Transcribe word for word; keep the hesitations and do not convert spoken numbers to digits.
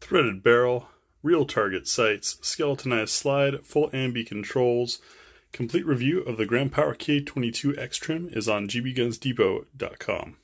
threaded barrel, real target sights, skeletonized slide, full ambi controls. Complete review of the Grand Power K twenty-two X trim is on G B Guns Depot dot com.